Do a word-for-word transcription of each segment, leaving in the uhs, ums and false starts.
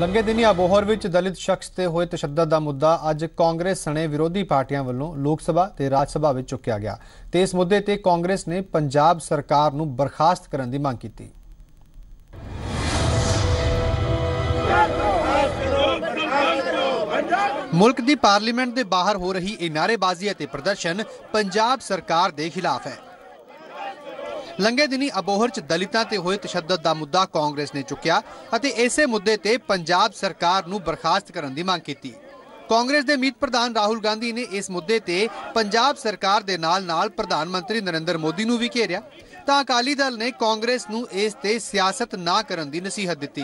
लंघे दिनी अबोहर विच दलित शख्स ते होए तशद्दद दा मुद्दा अज कांग्रेस सने विरोधी पार्टियां वल्लों लोक सभा ते राज सभा विच चुक्या गया ते इस मुद्दे ते कांग्रेस ने पंजाब सरकार नूं बर्खास्त करन दी मांग कीती। मुल्क दी पार्लीमेंट दे बाहर हो रही ये नारेबाजी ते प्रदर्शन पंजाब सरकार दे खिलाफ है। लंघे दिनी अबोहर च दलितां ते होए तशद्दद दा मुद्दा कांग्रेस ने चुक्या अते इसे मुद्दे ते पंजाब सरकार नूं बर्खास्त करन दी मांग कीती। कांग्रेस दे मीत प्रधान राहुल गांधी ने इस मुद्दे ते पंजाब सरकार दे नाल नाल प्रधानमंत्री नरेंद्र मोदी नूं भी घेरिया तां अकाली दल ने कांग्रेस नूं इस ते सियासत ना करन दी नसीहत दित्ती।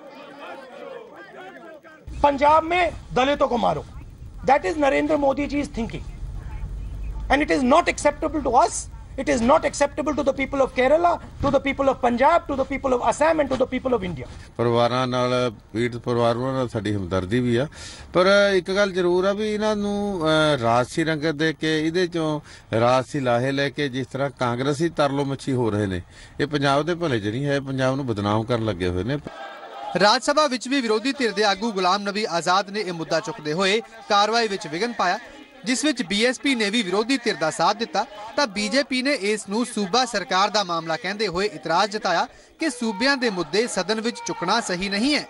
पंजाब में दलितों को मारो, that is Narendra Modi ji is thinking and it is not acceptable to us, it is not acceptable to the people of Kerala, to the people of Punjab, to the people of Assam and to the people of India। ਪਰਿਵਾਰਾਂ ਨਾਲ ਪੀੜਤ ਪਰਿਵਾਰਾਂ ਨਾਲ ਸਾਡੀ ਹਮਦਰਦੀ ਵੀ ਆ, ਪਰ ਇੱਕ ਗੱਲ ਜ਼ਰੂਰ ਆ ਵੀ ਇਹਨਾਂ ਨੂੰ ਰਾਜਸੀ ਰੰਗਤ ਦੇ ਕੇ ਇਹਦੇ ਚੋਂ ਰਾਜਸੀ ਲਾਹੇ ਲੈ ਕੇ ਜਿਸ ਤਰ੍ਹਾਂ ਕਾਂਗਰਸੀ ਤਰਲੋ ਮੱਛੀ ਹੋ ਰਹੇ ਨੇ, ਇਹ ਪੰਜਾਬ ਦੇ ਭਲੇ ਚ ਨਹੀਂ ਹੈ, ਪੰਜਾਬ ਨੂੰ ਬਦਨਾਮ ਕਰਨ ਲੱਗੇ ਹੋਏ ਨੇ। ਰਾਜ ਸਭਾ ਵਿੱਚ ਵੀ ਵਿਰੋਧੀ ਧਿਰ ਦੇ ਆਗੂ ਗੁਲਾਮ ਨਬੀ ਆਜ਼ਾਦ ਨੇ ਇਹ ਮੁੱਦਾ ਚੁੱਕਦੇ ਹੋਏ ਕਾਰਵਾਈ ਵਿੱਚ ਵਿਘਨ ਪਾਇਆ, जिस विच बीएसपी ने भी विरोधी धिर दा साथ दिता तां बीजेपी ने इस नूं सूबा सरकार दा मामला कहंदे होए इतराज जताया कि सूबियां दे मुद्दे सदन विच चुकना सही नहीं है।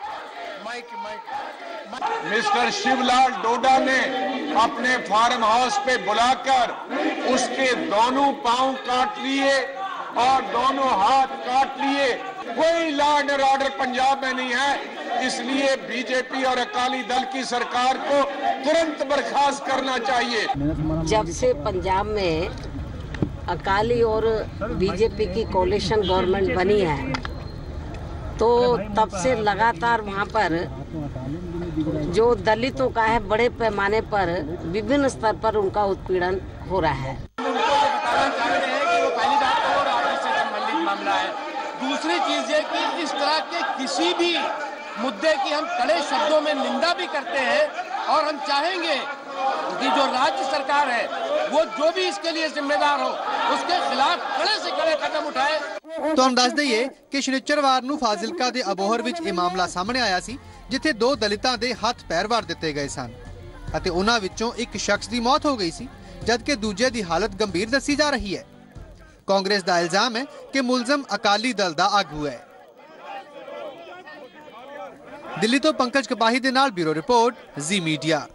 मिस्टर शिवलाल डोडा ने अपने फार्म हाउस पे बुलाकर उसके दोनों पांव काट लिए और दोनों हाथ काट लिए। कोई लॉ एंड ऑर्डर पंजाब में नहीं है, इसलिए बीजेपी और अकाली दल की सरकार को तुरंत बर्खास्त करना चाहिए। जब से पंजाब में अकाली और बीजेपी की कोalition गवर्नमेंट बनी है तो तब से लगातार वहां पर जो दलितों का है बड़े पैमाने पर विभिन्न स्तर पर उनका उत्पीड़न हो रहा है। दूसरी चीज है कि इस तरह के किसी भी मुद्दे की हम कड़े शब्दों में निंदा भी करते हैं और हम चाहेंगे कि जो राज्य सरकार है वो जो भी इसके लिए जिम्मेदार हो उसके खिलाफ कड़े से कड़े कदम उठाए। ਤੁਹਾਨੂੰ ਦੱਸ ਦਈਏ ਕਿ ਸ਼ਨੀਚਰਵਾਰ ਨੂੰ ਫਾਜ਼ਿਲਕਾ ਦੇ ਅਬੋਹਰ ਵਿੱਚ ਇਹ ਮਾਮਲਾ ਸਾਹਮਣੇ ਆਇਆ ਸੀ ਜਿੱਥੇ ਦੋ ਦਲਿਤਾਂ ਦੇ ਹੱਥ ਪੈਰ ਵੜ ਦਿੱਤੇ ਗਏ ਸਨ ਅਤੇ ਉਹਨਾਂ ਵਿੱਚੋਂ ਇੱਕ ਸ਼ਖਸ ਦੀ ਮੌਤ ਹੋ ਗਈ ਸੀ ਜਦਕਿ ਦੂਜੇ ਦੀ ਹਾਲਤ ਗੰਭੀਰ ਦੱਸੀ ਜਾ ਰਹੀ ਹੈ। कांग्रेस का इल्जाम है कि मुलजम अकाली दल का आगू है। दिल्ली तो पंकज कपाही दे नाल ब्यूरो रिपोर्ट जी मीडिया।